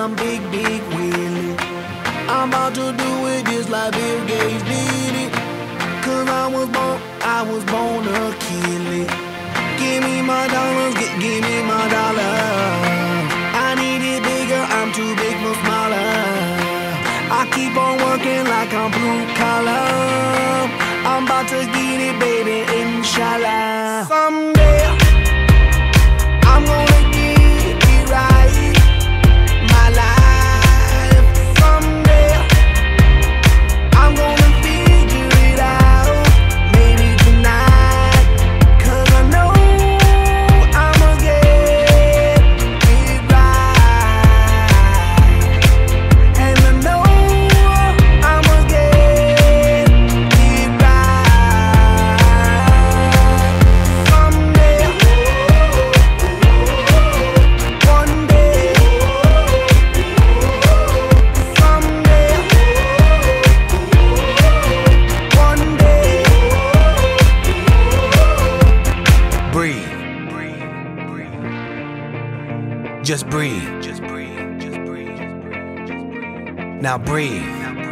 I'm big Willie. I'm about to do it just like Bill Gates did it. Cause I was born to kill it. Give me my dollars, give me my dollars. I need it bigger, I'm too big for smaller. I keep on working like I'm blue collar. I'm about to get it, baby, inshallah. Someday I'm gonna get it right, my life. Someday I'm gonna figure it out, maybe tonight. Cause I know I'ma get it right. And I know I'ma get it right. Someday, one day, someday, one day. Breathe. Just breathe. Now breathe.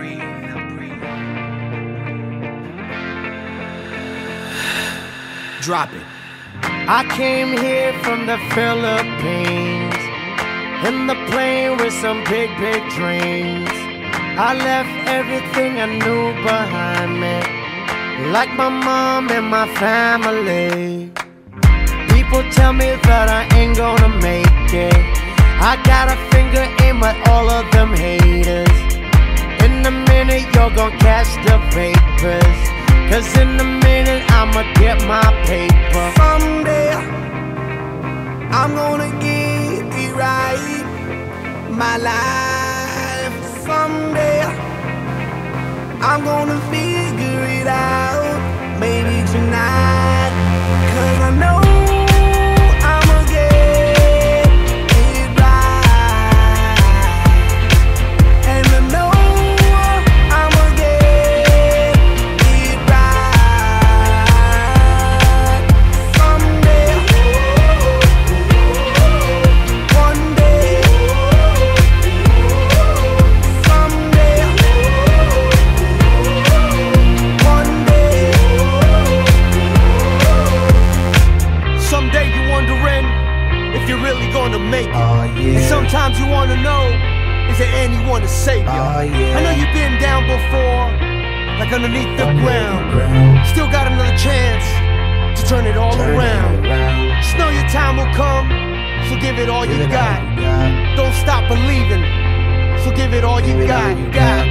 Drop it. I came here from the Philippines in the plane with some big dreams. I left everything I knew behind me, like my mom and my family. People tell me that I ain't gonna make it. I got a finger in with all of them haters. In a minute you're gonna catch the vapors, cause in a minute I'ma get my paper. Someday I'm gonna get it right, my life. Someday I'm gonna figure it out, maybe tonight. Cause I know I'ma get it right. And I know I'ma get it right. Someday, one day, someday, one day. Someday you wondering if you're really gonna make it. Yeah. And sometimes you wanna know, is there anyone to save you? Yeah. I know you've been down before, like underneath the ground. Still got another chance to turn it all around. Just know your time will come, so give it all you got. Don't stop believing, so give it all you got.